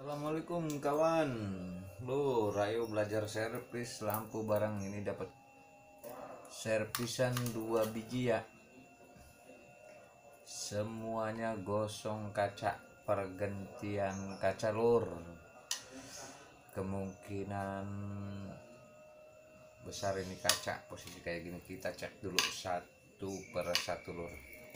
Assalamualaikum kawan. Rayo belajar servis lampu barang ini dapat servisan 2 biji ya. Semuanya gosong kaca, pergantian kaca lur. Kemungkinan besar ini kaca posisi kayak gini, kita cek dulu satu per satu lur.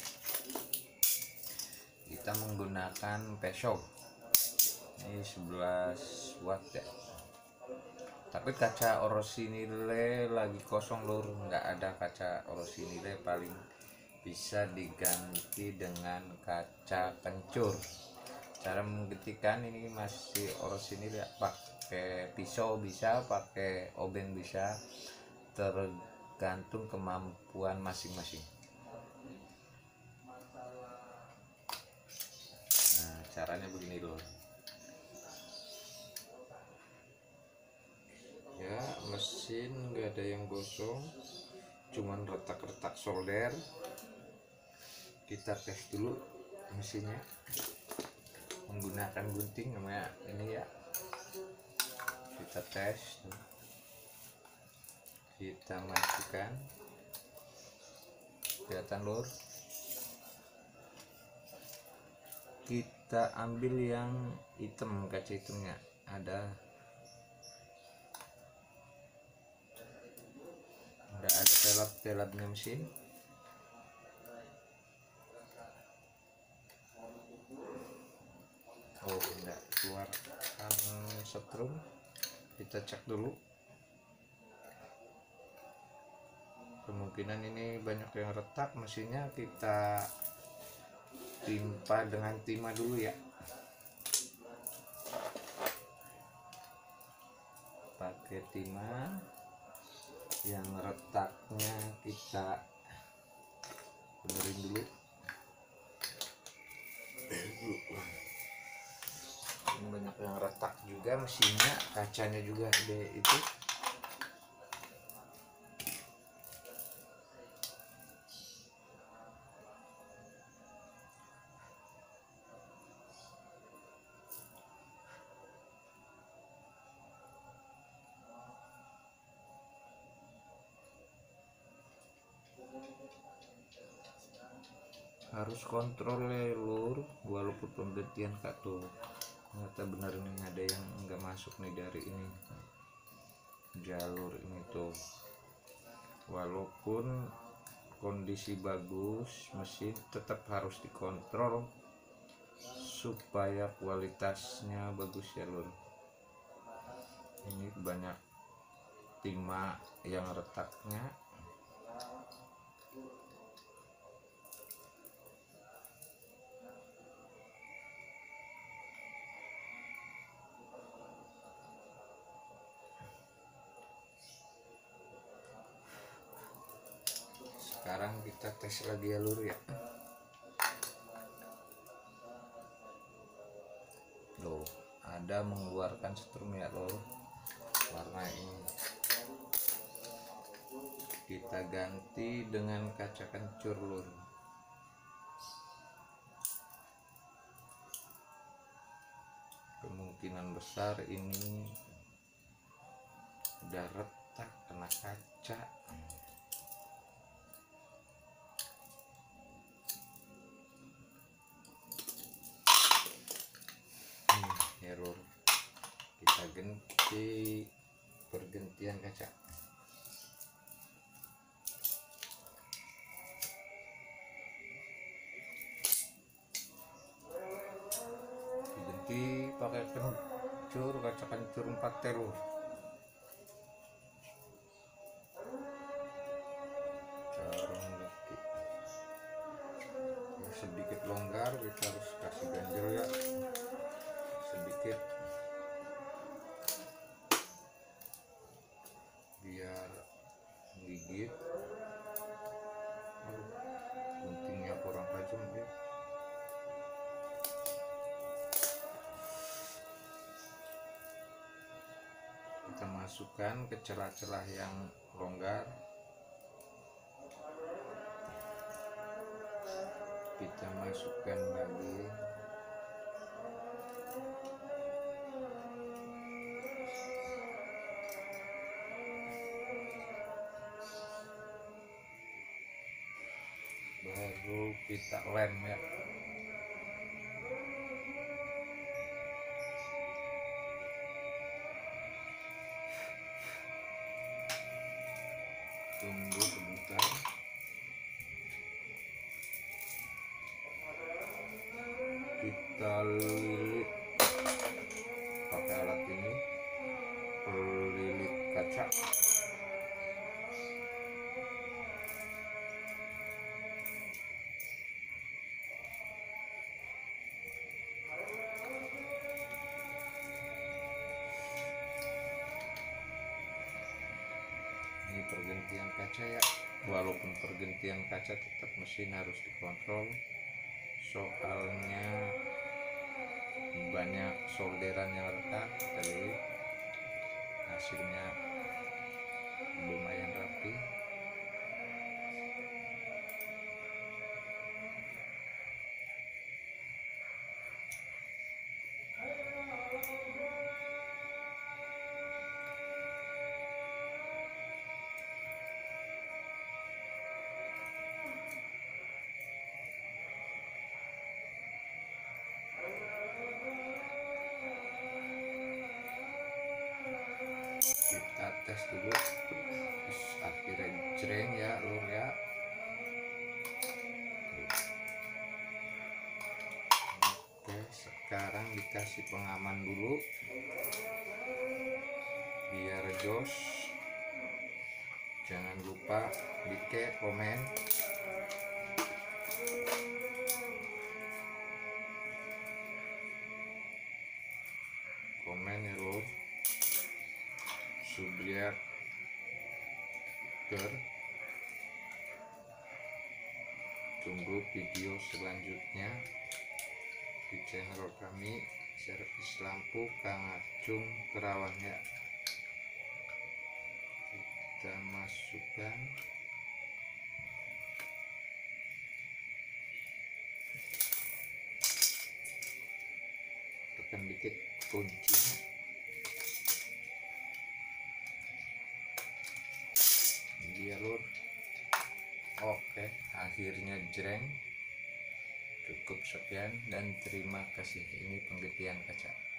Kita menggunakan pesok ini 11 watt ya, tapi kaca orosinile lagi kosong lur, nggak ada kaca orosinile, paling bisa diganti dengan kaca kencur. Cara menggantikan ini masih orosinile ya, pakai pisau bisa, pakai obeng bisa, tergantung kemampuan masing-masing. Nah, caranya begini lur ya, mesin nggak ada yang gosong, cuman retak-retak solder. Kita tes dulu mesinnya menggunakan gunting namanya ini ya. Kita tes, kita masukkan, kelihatan lur. Kita ambil yang hitam, kaca hitamnya ada pelap-pelapnya mesin. Oh, enggak keluarkan setrum. Kita cek dulu, kemungkinan ini banyak yang retak mesinnya. Kita timpa dengan timah dulu ya, pakai timah. Yang retaknya kita benerin dulu. Ini banyak yang retak juga mesinnya, kacanya juga gede itu. Harus kontrol ya lur, walaupun pemberhentian kak tuh ternyata benar nih ada yang enggak masuk nih dari ini jalur ini tuh. Walaupun kondisi bagus mesin, tetap harus dikontrol supaya kualitasnya bagus ya lur. Ini banyak timah yang retaknya. Sekarang kita tes lagi ya lur ya. Loh, ada mengeluarkan setrum ya lur, warna ini. Kita ganti dengan kaca kencur lur. Kemungkinan besar ini udah retak kena kaca. Error. Kita ganti pergantian kaca. Diganti pakai kencur, kaca kencur 4 telur. Cara mengganti ya, sedikit longgar, kita harus kasih ganjel ya sedikit biar menggigit. Guntingnya kurang tajam ya. Kita masukkan ke celah-celah yang longgar. Kita masukkan lagi. kita lem ya. Tunggu sebentar. Kita lilit pakai alat ini, pelilit kaca. Ini pergantian kaca ya, walaupun pergantian kaca tetap mesin harus dikontrol, soalnya banyak solderan yang retak. Jadi hasilnya lumayan rapi. Kita tes dulu. Terus akhirnya jreng ya lur ya. Oke, sekarang dikasih pengaman dulu biar jos. Jangan lupa like, komen, ya lur. Subscribe tunggu video selanjutnya di channel kami servis lampu Kang Acung Kerawang ya. Kita masukkan tekan dikit kuncinya. Dia lur. Oke, akhirnya jreng. Cukup sekian dan terima kasih. Ini penggantian kaca.